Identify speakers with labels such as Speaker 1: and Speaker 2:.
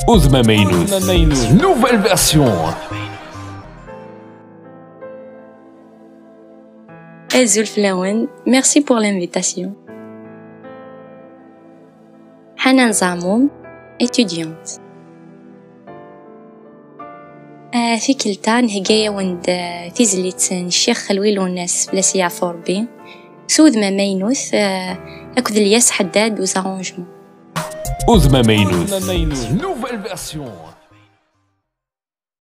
Speaker 1: Ozma Maynous, nouvelle version.
Speaker 2: Zulf Lawen, merci pour l'invitation. Hanan Zamoum, étudiante. في كلتان هجاية وند تزلت الشيخ خلويل والناس بلاسيا فوربي سود ما مينوث أكد الياس حداد وزارونجمون.
Speaker 1: Ozma Maynous, nouvelle version.